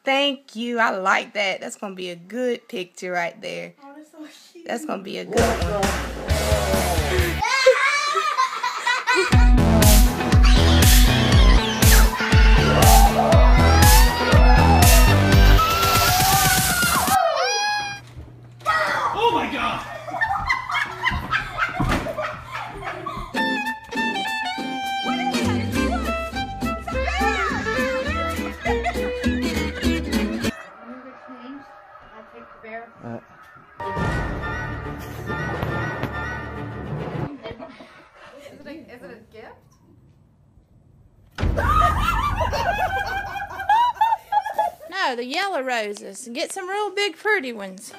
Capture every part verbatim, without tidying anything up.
Thank you. I like that. That's going to be a good picture right there. Oh, that's so cute. That's going to be a good one. Oh my God! Uh. Is it a, is it a gift? No, the yellow roses. Get some real big pretty ones.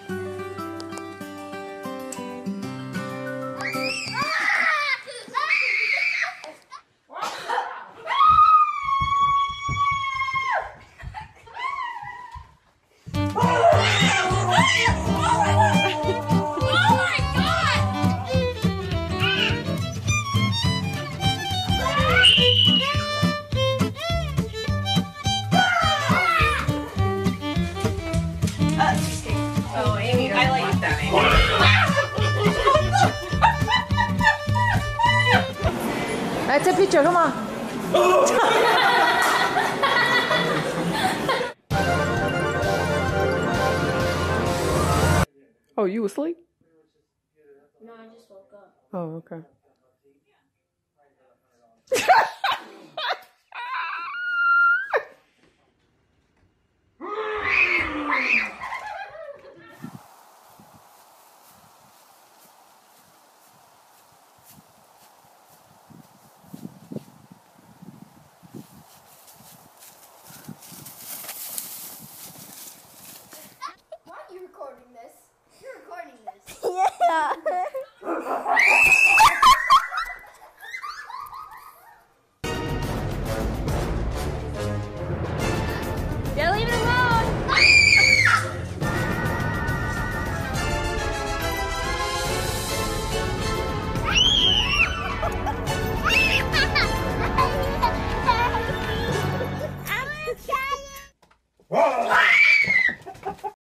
Let's take a picture, come on. Oh, you asleep? No, I just woke up. Oh, okay.